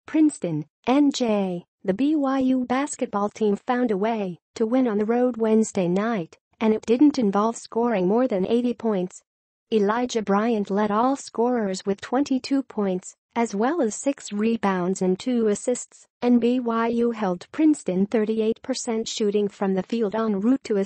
Princeton, NJ. The BYU basketball team found a way to win on the road Wednesday night, and it didn't involve scoring more than 80 points. Elijah Bryant led all scorers with 22 points, as well as 6 rebounds and 2 assists, and BYU held Princeton 38% shooting from the field en route to a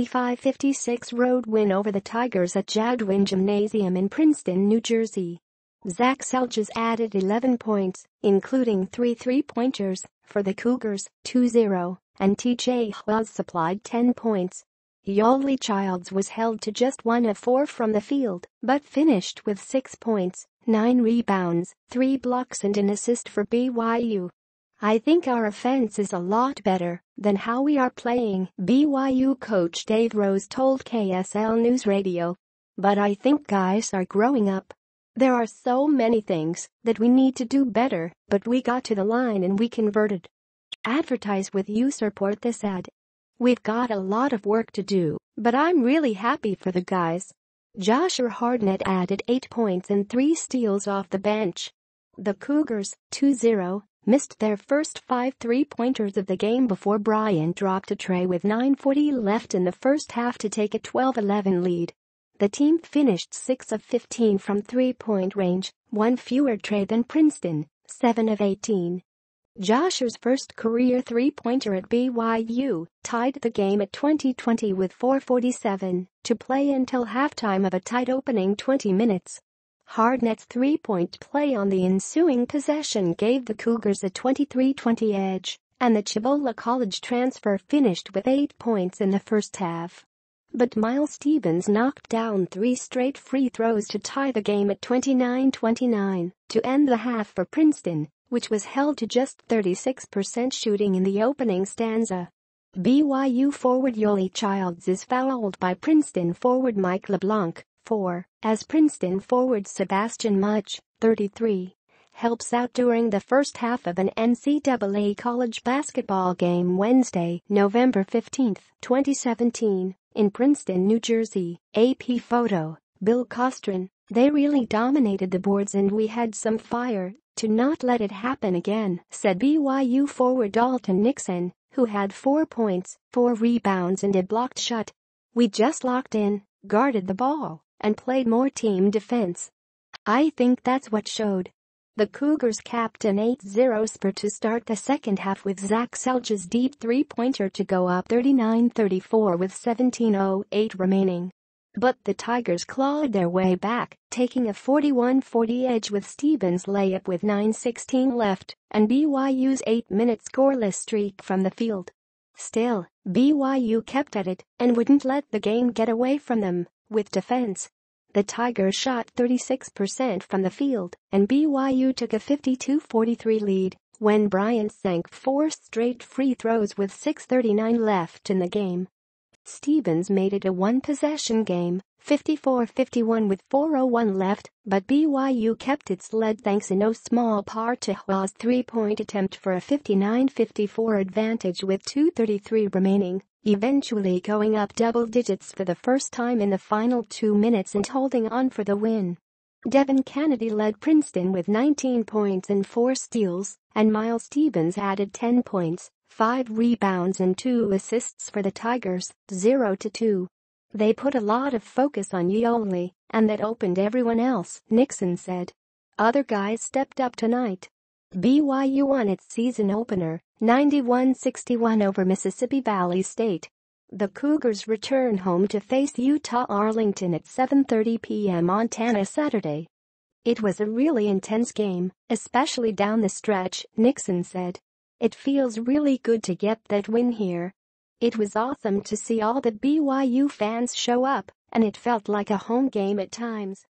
65-56 road win over the Tigers at Jadwin Gymnasium in Princeton, New Jersey. Zac Seljaas added 11 points, including 3 three-pointers, for the Cougars, 2-0, and TJ Haws supplied 10 points. Yoeli Childs was held to just 1 of 4 from the field, but finished with 6 points, 9 rebounds, 3 blocks and an assist for BYU. "I think our offense is a lot better than how we are playing," BYU coach Dave Rose told KSL Newsradio. "But I think guys are growing up. There are so many things that we need to do better, but we got to the line and we converted." Advertise with you. Support this ad. "We've got a lot of work to do, but I'm really happy for the guys." Joshua Hardnett added 8 points and 3 steals off the bench. The Cougars, 2-0, missed their first 5 three-pointers of the game before Bryant dropped a tray with 9:40 left in the first half to take a 12-11 lead. The team finished 6 of 15 from three-point range, 1 fewer tray than Princeton, 7 of 18. Joshua's first career three-pointer at BYU tied the game at 20-20 with 4:47 to play until halftime of a tight opening 20 minutes. Hardnett's three-point play on the ensuing possession gave the Cougars a 23-20 edge, and the Cibola College transfer finished with 8 points in the first half. But Miles Stevens knocked down 3 straight free throws to tie the game at 29-29 to end the half for Princeton, which was held to just 36% shooting in the opening stanza. BYU forward Yoeli Childs is fouled by Princeton forward Mike LeBlanc, 4, as Princeton forward Sebastian Mudge, 33, helps out during the first half of an NCAA college basketball game Wednesday, November 15, 2017. In Princeton, New Jersey. AP photo, Bill Kostroun. "They really dominated the boards and we had some fire to not let it happen again," said BYU forward Dalton Nixon, who had 4 points, 4 rebounds and a blocked shot. "We just locked in, guarded the ball, and played more team defense. I think that's what showed." The Cougars capped an 8-0 spurt to start the second half with Zac Seljaas' deep three-pointer to go up 39-34 with 17:08 remaining. But the Tigers clawed their way back, taking a 41-40 edge with Stevens' layup with 9:16 left and BYU's 8-minute scoreless streak from the field. Still, BYU kept at it and wouldn't let the game get away from them with defense. The Tigers shot 36% from the field, and BYU took a 52-43 lead when Bryant sank 4 straight free throws with 6:39 left in the game. Stevens made it a one-possession game, 54-51 with 4:01 left, but BYU kept its lead thanks in no small part to Haws' three-point attempt for a 59-54 advantage with 2:33 remaining, eventually going up double digits for the first time in the final 2 minutes and holding on for the win. Devin Kennedy led Princeton with 19 points and 4 steals, and Miles Stevens added 10 points, 5 rebounds and 2 assists for the Tigers, 0-2. "They put a lot of focus on Yoeli, and that opened everyone else," Nixon said. "Other guys stepped up tonight." BYU won its season opener, 91-61 over Mississippi Valley State. The Cougars return home to face Utah Arlington at 7:30 p.m. Montana Saturday. "It was a really intense game, especially down the stretch," Nixon said. "It feels really good to get that win here. It was awesome to see all the BYU fans show up, and it felt like a home game at times."